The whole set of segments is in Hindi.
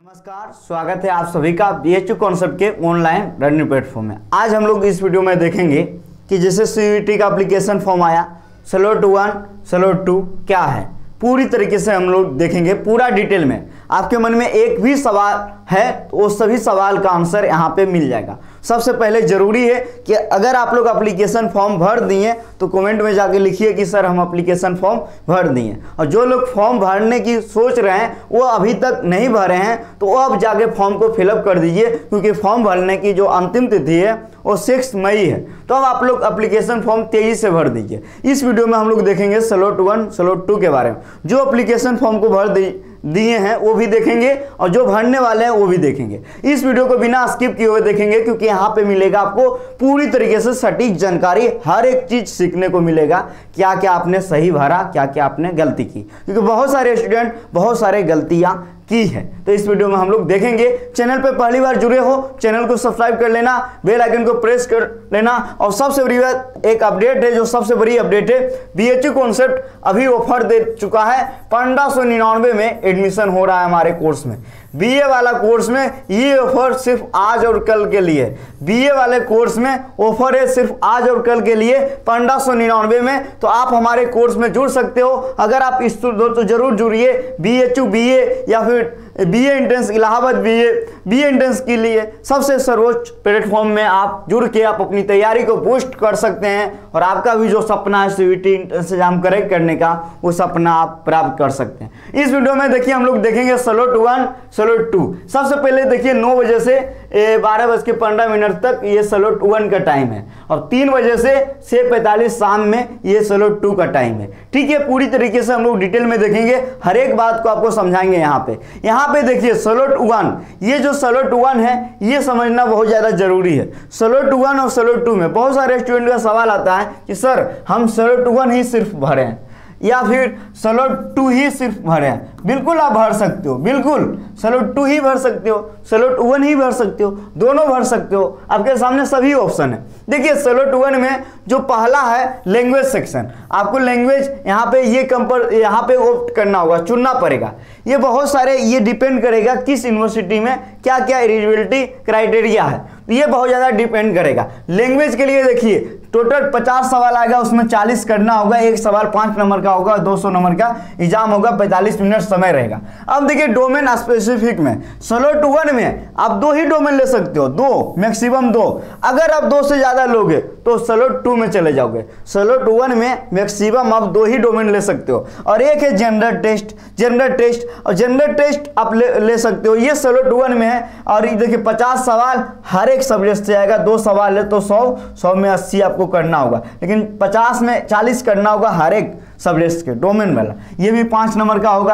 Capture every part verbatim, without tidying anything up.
नमस्कार, स्वागत है आप सभी का बीएचयू कॉन्सेप्ट के ऑनलाइन लर्निंग प्लेटफॉर्म में। आज हम लोग इस वीडियो में देखेंगे कि जैसे सीयूईटी का एप्लीकेशन फॉर्म आया, स्लॉट वन स्लॉट टू क्या है, पूरी तरीके से हम लोग देखेंगे पूरा डिटेल में। आपके मन में एक भी सवाल है तो वो सभी सवाल का आंसर यहाँ पे मिल जाएगा। सबसे पहले जरूरी है कि अगर आप लोग एप्लीकेशन फॉर्म भर दिए तो कमेंट में जाके लिखिए कि सर हम एप्लीकेशन फॉर्म भर दिए, और जो लोग फॉर्म भरने की सोच रहे हैं वो अभी तक नहीं भरे हैं तो वो अब जाके फॉर्म को फिलअप कर दीजिए, क्योंकि फॉर्म भरने की जो अंतिम तिथि है वो सिक्स मई है। तो अब आप लोग एप्लीकेशन फॉर्म तेजी से भर दीजिए। इस वीडियो में हम लोग देखेंगे स्लॉट वन स्लॉट टू के बारे में। जो एप्लीकेशन फॉर्म को भर दी दिए हैं वो भी देखेंगे और जो भरने वाले हैं वो भी देखेंगे। इस वीडियो को बिना स्किप किए हुए देखेंगे, क्योंकि यहाँ पे मिलेगा आपको पूरी तरीके से सटीक जानकारी, हर एक चीज सीखने को मिलेगा। क्या क्या आपने सही भरा, क्या क्या आपने गलती की, क्योंकि बहुत सारे स्टूडेंट बहुत सारे गलतियां की है। तो इस वीडियो में हम लोग देखेंगे। चैनल पे पहली बार जुड़े हो, चैनल को सब्सक्राइब कर लेना, बेल आइकन को प्रेस कर लेना। और सबसे बड़ी बात, एक अपडेट है, जो सबसे बड़ी अपडेट है, बीएचयू कॉन्सेप्ट अभी ऑफर दे चुका है। पंद्रह सौ निन्यानवे में एडमिशन हो रहा है हमारे कोर्स में। बीए वाला कोर्स में ये ऑफर सिर्फ आज और कल के लिए, बीए वाले कोर्स में ऑफर है सिर्फ आज और कल के लिए पंद्रह सौ निन्यानवे में। तो आप हमारे कोर्स में जुड़ सकते हो। अगर आप इस तो जरूर जुड़िए। बीएचयू बीए या फिर BA entrance, Allahabad BA BA entrance के लिए सबसे सर्वोच्च प्लेटफॉर्म में आप जुड़ के आप अपनी तैयारी को बूस्ट कर सकते हैं, और आपका भी जो सपना है सीयूईटी एंट्रेंस एग्जाम करेक्ट करने का, वो सपना आप प्राप्त कर सकते हैं। इस वीडियो में देखिए हम लोग देखेंगे स्लॉट वन स्लॉट टू। सबसे पहले देखिए नौ बजे से बारह बज के पंद्रह मिनट तक ये स्लॉट वन का टाइम है, और तीन बजे से छः पैंतालीस शाम में ये स्लॉट टू का टाइम है। ठीक है, पूरी तरीके से हम लोग डिटेल में देखेंगे, हर एक बात को आपको समझाएंगे। यहाँ पे यहाँ पे देखिए स्लॉट वन, ये जो स्लॉट वन है ये समझना बहुत ज्यादा जरूरी है। स्लॉट वन और स्लॉट टू में बहुत सारे स्टूडेंट का सवाल आता है कि सर हम स्लॉट वन ही सिर्फ भरे हैं या फिर स्लॉट टू ही सिर्फ भरे हैं। बिल्कुल आप भर सकते हो, बिल्कुल स्लॉट टू ही भर सकते हो, स्लॉट वन ही भर सकते हो, दोनों भर सकते हो। आपके सामने सभी ऑप्शन है। देखिए स्लॉट वन में जो पहला है लैंग्वेज सेक्शन, आपको लैंग्वेज यहाँ पे ये कंपर यहाँ पे ऑप्ट करना होगा, चुनना पड़ेगा। ये बहुत सारे ये डिपेंड करेगा किस यूनिवर्सिटी में क्या क्या एलिजिबिलिटी क्राइटेरिया है, ये बहुत ज़्यादा डिपेंड करेगा। लैंग्वेज के लिए देखिए टोटल पचास सवाल आएगा, उसमें चालीस करना होगा, एक सवाल पाँच नंबर का होगा, दो सौ नंबर का एग्जाम होगा, पैंतालीस मिनट समय रहेगा। अब देखिए डोमेन स्पेसिफिक में स्लॉट वन में आप दो ही डोमेन ले सकते हो, दो मैक्सिमम दो। अगर आप दो से ज़्यादा लोगे तो स्लॉट टू में चले जाओगे। स्लॉट वन में मैक्सिमम आप दो ही डोमेन ले सकते हो, और एक है जनरल टेस्ट। जनरल टेस्ट और जनरल टेस्ट आप ले, ले सकते हो, ये स्लॉट वन में है। और ये देखिए पचास सवाल हर एक सब्जेक्ट से आएगा, दो सवाल है तो सौ सौ में अस्सी आपको करना होगा, लेकिन पचास में चालीस करना होगा हर एक सब्जेक्ट के डोमेन वाला। ये भी पाँच नंबर का होगा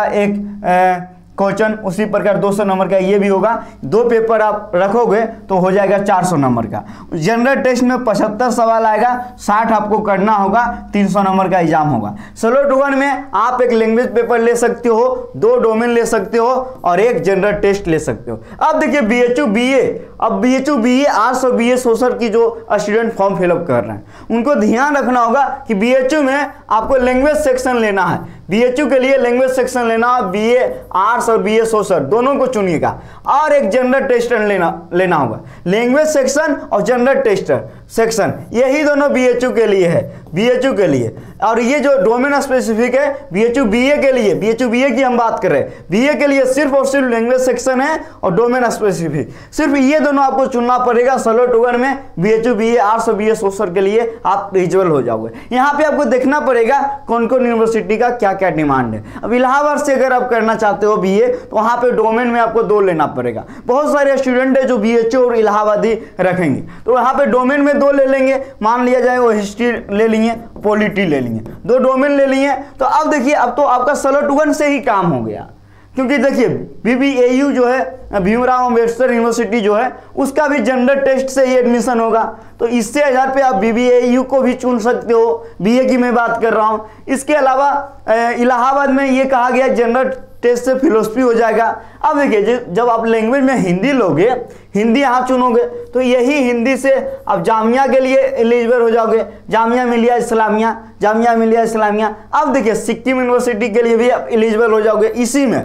एक क्वेश्चन, उसी प्रकार दो सौ नंबर का ये भी होगा। दो पेपर आप रखोगे तो हो जाएगा चार सौ नंबर का। जनरल टेस्ट में पचहत्तर सवाल आएगा, साठ आपको करना होगा, तीन सौ नंबर का एग्जाम होगा। स्लॉट वन में आप एक लैंग्वेज पेपर ले सकते हो, दो डोमेन ले सकते हो, और एक जनरल टेस्ट ले सकते हो। अब देखिए बीएचयू बीए, अब बीएचयू बीए आर्ट्स और बीए सोशल की जो स्टूडेंट फॉर्म फिलअप कर रहे हैं उनको ध्यान रखना होगा कि बीएचयू में आपको लैंग्वेज सेक्शन लेना है। बीएचयू के लिए लैंग्वेज सेक्शन लेना, बीए आर्ट्स और बीए सोशल दोनों को चुनिएगा, और एक जनरल टेस्टर लेना लेना होगा। लैंग्वेज सेक्शन और जनरल टेस्टर सेक्शन यही दोनों बीएचयू के लिए है, बीएचयू के लिए। और ये जो डोमेन स्पेसिफिक है बीएचयू बीए के लिए, बीएचयू बीए की हम बात कर रहे हैं, बीए के लिए सिर्फ और सिर्फ लैंग्वेज सेक्शन है और डोमेन स्पेसिफिक, सिर्फ ये दोनों आपको चुनना पड़ेगा। स्लॉट वन में बीएचयू बीए आर्ट्स और बीए सोशल के लिए आप एलिजिबल हो जाओगे। यहाँ पे आपको देखना पड़ेगा कौन कौन यूनिवर्सिटी का क्या क्या डिमांड है। अब इलाहाबाद से अगर आप करना चाहते हो बीए तो वहाँ पे डोमेन में आपको दो लेना पड़ेगा। बहुत सारे स्टूडेंट है जो बीएचयू और इलाहाबादी रखेंगे, तो यहाँ पे डोमेन में दो ले लेंगे। मान लिया जाए वो हिस्ट्री ले लेंगे, पॉलिटी ले लेंगे, दो डोमेन ले लिए। तो अब देखिए अब तो आपका स्लॉट वन से ही काम हो गया, क्योंकि देखिए बीबीएयू जो है भीमराव अम्बेडकर यूनिवर्सिटी जो है उसका भी जनरल टेस्ट से ही एडमिशन होगा। तो इससे आधार पे आप बीबीएयू को भी चुन सकते हो, बीए की मैं बात कर रहा हूँ। इसके अलावा इलाहाबाद में ये कहा गया जनरल टेस्ट से फिलोसफी हो जाएगा। अब देखिए जब आप लैंग्वेज में हिंदी लोगे, हिंदी यहाँ चुनोगे तो यही हिंदी से आप जामिया के लिए एलिजिबल हो जाओगे, जामिया मिलिया इस्लामिया, जामिया मिलिया इस्लामिया। अब देखिए सिक्किम यूनिवर्सिटी के लिए भी आप एलिजिबल हो जाओगे इसी में।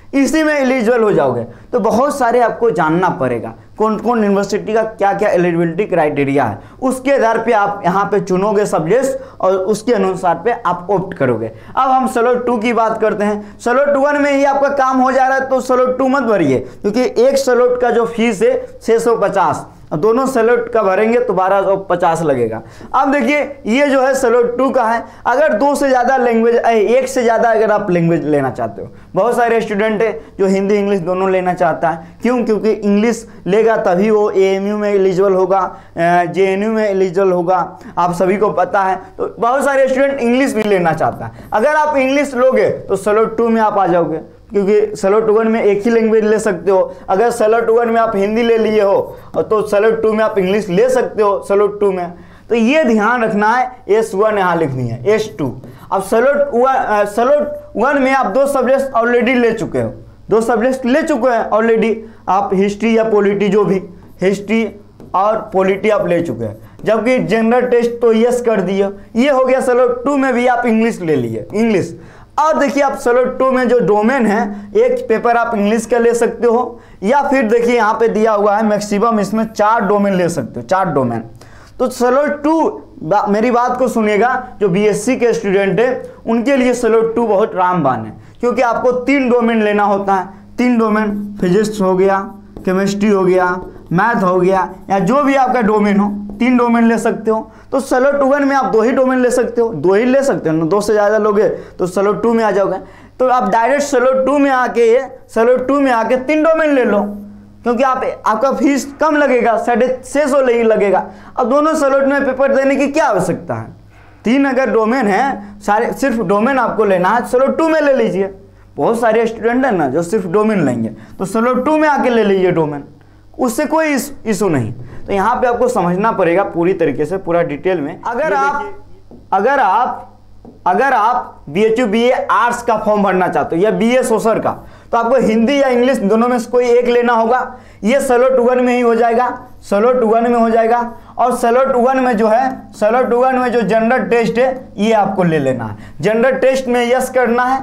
इसी में एलिजिबल हो जाओगे। तो बहुत सारे आपको जानना पड़ेगा कौन कौन यूनिवर्सिटी का क्या क्या एलिजिबिलिटी क्राइटेरिया है, उसके आधार पे आप यहाँ पे चुनोगे सब्जेक्ट और उसके अनुसार पे आप ऑप्ट करोगे। अब हम सलोट टू की बात करते हैं। सलोट वन में ही आपका काम हो जा रहा है तो सलोट टू मत भरिए, क्योंकि एक सलोट का जो फीस है छः सौ पचास, दोनों सलोट का भरेंगे तो बारह सौ पचास लगेगा। अब देखिए ये जो है सलोट टू का है। अगर दो से ज़्यादा लैंग्वेज, एक से ज़्यादा अगर आप लैंग्वेज लेना चाहते हो, बहुत सारे स्टूडेंट है जो हिंदी इंग्लिश दोनों लेना चाहता है। क्यों? क्योंकि इंग्लिश लेगा तभी वो ए एम यू में एलिजिबल होगा, जे एन यू में एलिजिबल होगा, आप सभी को पता है। तो बहुत सारे स्टूडेंट इंग्लिश भी लेना चाहता है। अगर आप इंग्लिश लोगे तो सलोट टू में आप आ जाओगे, क्योंकि सलोट वन में एक ही लैंग्वेज ले सकते हो। अगर सलोट वन में आप हिंदी ले लिए हो तो सलोट टू में आप इंग्लिश ले सकते हो सलोट टू में। तो ये ध्यान रखना है, एस वन यहाँ लिखनी है, एस टू। अब सलोट वन सलोट वन में आप दो सब्जेक्ट ऑलरेडी ले चुके हो, दो सब्जेक्ट ले चुके हैं ऑलरेडी, आप हिस्ट्री या पॉलिटी, जो भी हिस्ट्री और पॉलिटी आप ले चुके हैं। जबकि जनरल टेस्ट तो यस कर दिए, ये हो गया। सलोट टू में भी आप इंग्लिश ले लिए, इंग्लिश। और देखिए आप सलोट टू में जो डोमेन है, एक पेपर आप इंग्लिश का ले सकते हो, या फिर देखिए यहाँ पे दिया हुआ है मैक्सिमम इसमें चार डोमेन ले सकते हो, चार डोमेन। तो सलोट टू, मेरी बात को सुनिएगा, जो बीएससी के स्टूडेंट है उनके लिए सलोट टू बहुत रामबाण है, क्योंकि आपको तीन डोमेन लेना होता है। तीन डोमेन, फिजिक्स हो गया, केमिस्ट्री हो गया, मैथ हो गया, या जो भी आपका डोमेन हो, तीन डोमेन ले सकते हो। तो सलोट वन में आप दो ही डोमेन ले सकते हो, दो ही ले सकते हो ना, दो से ज़्यादा लोगे तो सलोट टू में आ जाओगे। तो आप डायरेक्ट सलोट टू में आके सलोट टू में आके तीन डोमेन ले लो, क्योंकि आप आपका फीस कम लगेगा, साढ़े छः सौ नहीं लगेगा। अब दोनों सलोट में पेपर देने की क्या आवश्यकता है? तीन अगर डोमेन है, सारे सिर्फ डोमेन आपको लेना है, सलोट टू में ले लीजिए। बहुत सारे स्टूडेंट हैं ना जो सिर्फ डोमेन लेंगे, तो सलोट टू में आके ले लीजिए डोमेन, उससे कोई इशू नहीं। तो यहाँ पे आपको समझना पड़ेगा पूरी तरीके से, पूरा डिटेल में। अगर आप अगर आप अगर आप B H U B A arts का फॉर्म भरना चाहते हो या बी ए सोशल का, तो आपको हिंदी या इंग्लिश दोनों में से कोई एक लेना होगा। ये सलोट वन में ही हो जाएगा, सलोट वन में हो जाएगा। और सलोट वन में जो है, सलोट वन में जो जनरल टेस्ट है ये आपको ले लेना है। जनरल टेस्ट में यस करना है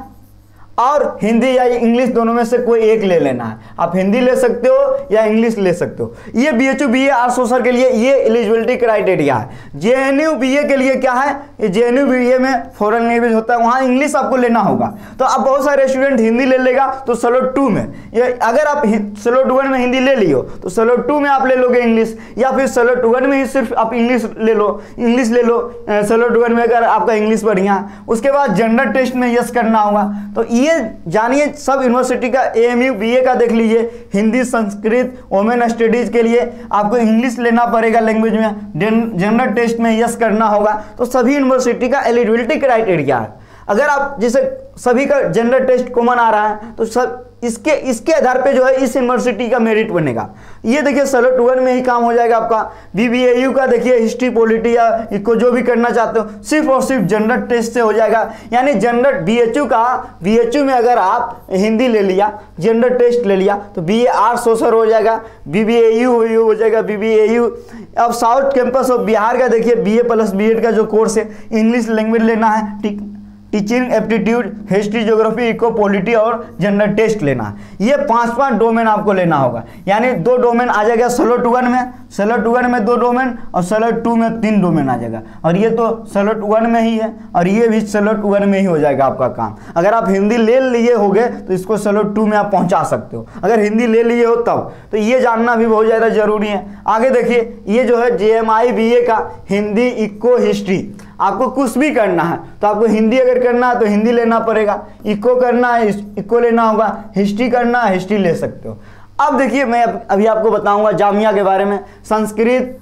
और हिंदी या इंग्लिश दोनों में से कोई एक ले लेना है। आप हिंदी ले सकते हो या इंग्लिश ले सकते हो। ये B H U B A arts social के लिए ये एलिजिबिलिटी क्राइटेरिया है। J N U B A के लिए क्या है, J N U B A में फॉरेन लैंग्वेज होता है, वहाँ इंग्लिश आपको लेना होगा। तो आप बहुत सारे स्टूडेंट हिंदी ले लेगा तो सलोट टू में, ये अगर आप सलोट वन में हिंदी ले लियो तो सलोट टू में आप ले लोगे इंग्लिश, या फिर सलोट वन में ही सिर्फ आप इंग्लिश ले लो, इंग्लिश ले लो सलोट वन में अगर आपका इंग्लिश बढ़िया है। उसके बाद जनरल टेस्ट में यस करना होगा। तो ये जानिए सब यूनिवर्सिटी का, A M U B A का देख लीजिए, हिंदी, संस्कृत, वोमेन स्टडीज के लिए आपको इंग्लिश लेना पड़ेगा लैंग्वेज में, जनरल टेस्ट में यस करना होगा। तो सभी यूनिवर्सिटी का एलिजिबिलिटी क्राइटेरिया है। अगर आप जैसे सभी का जनरल टेस्ट कॉमन आ रहा है तो सब इसके इसके आधार पे जो है इस यूनिवर्सिटी का मेरिट बनेगा। ये देखिए सलोट वन में ही काम हो जाएगा आपका। बी बी ए यू का देखिए हिस्ट्री, पॉलिटी या इको जो भी करना चाहते हो सिर्फ और सिर्फ जनरल टेस्ट से हो जाएगा। यानी जनरल बी एच यू का, बी एच यू में अगर आप हिंदी ले लिया, जनरल टेस्ट ले लिया तो बी ए आर्ट्स सोशल हो जाएगा, बी बी ए यू हो जाएगा, बी बी ए यू। अब साउथ कैंपस ऑफ बिहार का देखिए B A plus B Ed का जो कोर्स है, इंग्लिश लैंग्वेज लेना है, ठीक, teaching aptitude, history, geography, eco, polity और जनरल टेस्ट लेना है। ये पांच पांच डोमेन आपको लेना होगा। यानी दो डोमेन आ जाएगा सलोट वन में, सलोट वन में दो डोमेन और सलोट टू में तीन डोमेन आ जाएगा। और ये तो सलोट वन में ही है और ये भी सलोट वन में ही हो जाएगा आपका काम। अगर आप हिंदी ले लिए होगे तो इसको सलोट टू में आप पहुंचा सकते हो, अगर हिंदी ले लिए हो तब। तो ये जानना भी बहुत ज़्यादा जरूरी है। आगे देखिए ये जो है जे एम आई बी ए का हिंदी, इको, हिस्ट्री, आपको कुछ भी करना है तो आपको हिंदी अगर करना है तो हिंदी लेना पड़ेगा, इको करना है इको लेना होगा, हिस्ट्री करना है हिस्ट्री ले सकते हो। अब देखिए मैं अभी आपको बताऊंगा जामिया के बारे में। संस्कृत,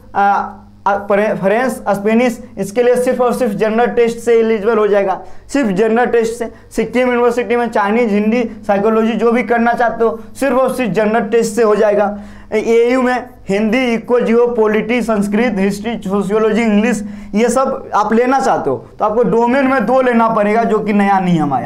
फ्रेंच, स्पेनिश, इसके लिए सिर्फ और सिर्फ जनरल टेस्ट से एलिजिबल हो जाएगा, सिर्फ जनरल टेस्ट से। सिक्किम यूनिवर्सिटी में चाइनीज, हिंदी, साइकोलॉजी जो भी करना चाहते हो सिर्फ और सिर्फ जनरल टेस्ट से हो जाएगा। ए यू में Hindi, eco, geo, polity, Sanskrit, history, sociology, English, ये सब आप लेना चाहते हो तो आपको डोमेन में दो लेना पड़ेगा, जो कि नया नियम आया है।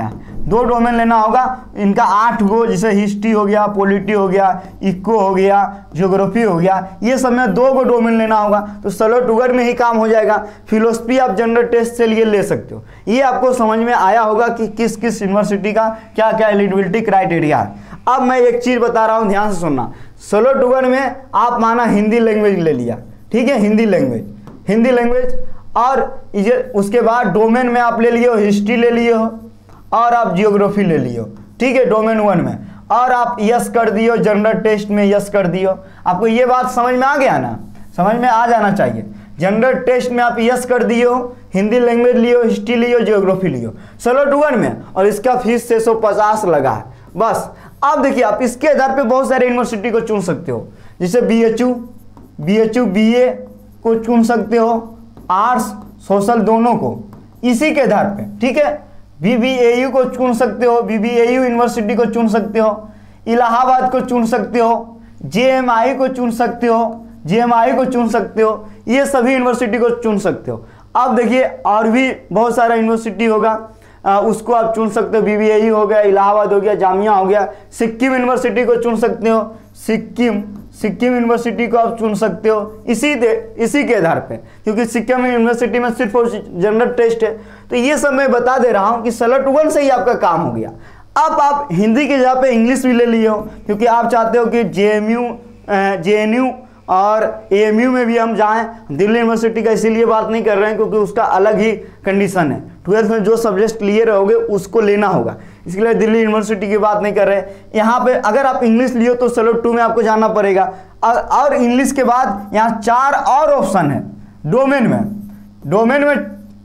दो डोमेन लेना होगा। इनका आठ गो, जैसे हिस्ट्री हो गया, पॉलिटी हो गया, इको हो गया, ज्योग्राफी हो गया, ये सब में दो गो डोमेन लेना होगा। तो सलो टूगर में ही काम हो जाएगा। फिलोसफी आप जनरल टेस्ट से लिए ले सकते हो। ये आपको समझ में आया होगा कि किस किस यूनिवर्सिटी का क्या क्या एलिजिबिलिटी क्राइटेरिया है। अब मैं एक चीज़ बता रहा हूँ, ध्यान से सुनना। सलो टूगर में आप माना हिंदी लैंग्वेज ले लिया, ठीक है, हिंदी लैंग्वेज हिंदी लैंग्वेज और ये उसके बाद डोमेन में आप ले लिए हो, हिस्ट्री ले लिए हो और आप जियोग्राफी ले लिए हो, ठीक है, डोमेन वन में, और आप यस कर दियो, जनरल टेस्ट में यस कर दियो। आपको ये बात समझ में आ गया ना, समझ में आ जाना चाहिए। जनरल टेस्ट में आप यस कर दियो, हिंदी लैंग्वेज लियो, हिस्ट्री लियो, जियोग्राफी लियो सलो टूगर में, और इसका फीस छः सौ पचास लगा है बस। अब देखिए, आप इसके आधार पे बहुत सारे यूनिवर्सिटी को चुन सकते हो, जैसे B H U B H U B A को चुन सकते हो, आर्ट्स सोशल दोनों को इसी के आधार पे, ठीक है। बी बी ए यू को चुन सकते हो, B B A U university को चुन सकते हो, इलाहाबाद को चुन सकते हो, जे एम आई को चुन सकते हो, जे एम आई को चुन सकते हो, ये सभी यूनिवर्सिटी को चुन सकते हो। अब देखिए, और भी बहुत सारा यूनिवर्सिटी होगा, आ, उसको आप चुन सकते हो। बी बी ए यू हो गया, इलाहाबाद हो गया, जामिया हो गया, सिक्किम यूनिवर्सिटी को चुन सकते हो, सिक्किम सिक्किम यूनिवर्सिटी को आप चुन सकते हो इसी दे इसी के आधार पे, क्योंकि सिक्किम यूनिवर्सिटी में सिर्फ जनरल टेस्ट है। तो ये सब मैं बता दे रहा हूँ कि सलो टूगर से ही आपका काम हो गया। अब आप हिंदी के जगह पे इंग्लिश भी ले लिए हो, क्योंकि आप चाहते हो कि J M U J N U और ए एम यू में भी हम जाएं। दिल्ली यूनिवर्सिटी का इसीलिए बात नहीं कर रहे हैं क्योंकि उसका अलग ही कंडीशन है, ट्वेल्थ में जो सब्जेक्ट लिए रहोगे उसको लेना होगा, इसलिए दिल्ली यूनिवर्सिटी की बात नहीं कर रहे। यहाँ पे अगर आप इंग्लिश लियो तो सलो टू में आपको जाना पड़ेगा, और, और इंग्लिश के बाद यहाँ चार और ऑप्शन है डोमेन में डोमेन में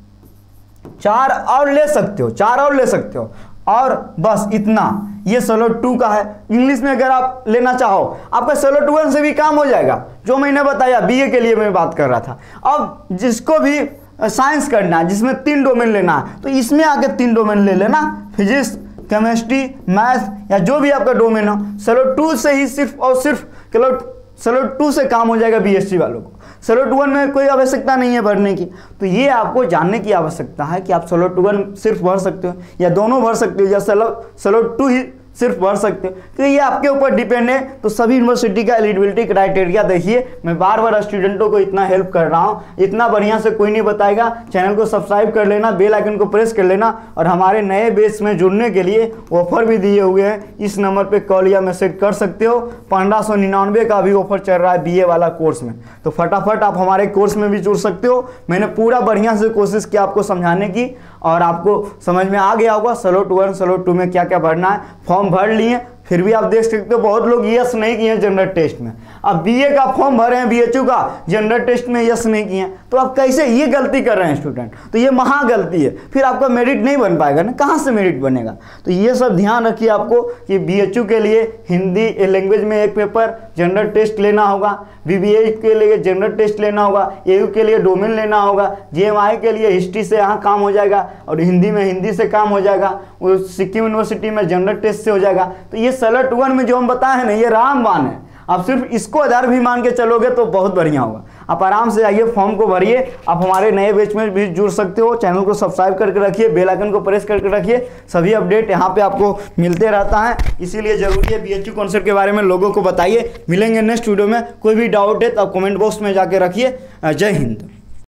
चार और ले सकते हो चार और ले सकते हो और बस इतना, ये सलो टू का है। इंग्लिश में अगर आप लेना चाहो, आपका सलो टू से भी काम हो जाएगा, जो मैंने बताया बीए के लिए मैं बात कर रहा था। अब जिसको भी साइंस करना है, जिसमें तीन डोमेन लेना है, तो इसमें आके तीन डोमेन ले लेना, फिजिक्स, केमिस्ट्री, मैथ या जो भी आपका डोमेन हो। सलो टू से ही सिर्फ और सिर्फ चलो सलो टू से काम हो जाएगा बीएससी वालों को। सलो टू वन में कोई आवश्यकता नहीं है भरने की। तो ये आपको जानने की आवश्यकता है कि आप सलो टू वन सिर्फ भर सकते हो या दोनों भर सकते हो या सलो सलो टू ही सिर्फ भर सकते हो, तो ये आपके ऊपर डिपेंड है। तो सभी यूनिवर्सिटी का एलिजिबिलिटी क्राइटेरिया देखिए। मैं बार बार स्टूडेंटों को इतना हेल्प कर रहा हूँ, इतना बढ़िया से कोई नहीं बताएगा। चैनल को सब्सक्राइब कर लेना, बेल आइकन को प्रेस कर लेना, और हमारे नए बैच में जुड़ने के लिए ऑफर भी दिए हुए हैं। इस नंबर पे कॉल या मैसेज कर सकते हो। पंद्रह सौ निन्यानवे का भी ऑफर चल रहा है बी ए वाला कोर्स में, तो फटाफट आप हमारे कोर्स में भी जुड़ सकते हो। मैंने पूरा बढ़िया से कोशिश की आपको समझाने की, और आपको समझ में आ गया होगा slot two one slot two में क्या क्या भरना है। फॉर्म भर लिए, फिर भी आप देख सकते हो बहुत लोग यस नहीं किए जनरल टेस्ट में। अब बीए का फॉर्म भरे हैं, बीएचयू का, जनरल टेस्ट में यस नहीं किए, तो आप कैसे ये गलती कर रहे हैं स्टूडेंट? तो ये महा गलती है, फिर आपका मेरिट नहीं बन पाएगा ना, कहाँ से मेरिट बनेगा? तो ये सब ध्यान रखिए आपको कि बीएचयू के लिए हिंदी लैंग्वेज में एक पेपर जनरल टेस्ट लेना होगा, बीबीए के लिए जनरल टेस्ट लेना होगा, एयू के लिए डोमेन लेना होगा, जेएमआई के लिए हिस्ट्री से यहाँ काम हो जाएगा, और हिंदी में हिंदी से काम हो जाएगा, वो सिक्किम यूनिवर्सिटी में जनरल टेस्ट से हो जाएगा। तो ये सलो टू वन में जो हम बताए हैं ना, ये रामबाण है। आप सिर्फ इसको आधार भी मान के चलोगे तो बहुत बढ़िया होगा। आप आराम से आइए, फॉर्म को भरिए। आप हमारे नए बैच में भी जुड़ सकते हो। चैनल को सब्सक्राइब करके रखिए, बेल आइकन को प्रेस करके रखिए, सभी अपडेट यहाँ पे आपको मिलते रहता है। इसीलिए जरूरी है बीएचयू कॉन्सेप्ट के बारे में लोगों को बताइए। मिलेंगे नेक्स्ट वीडियो में। कोई भी डाउट है तो आप कमेंट बॉक्स में जाके रखिए। जय हिंद।